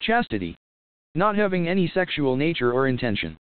Chastity. Not having any sexual nature or intention.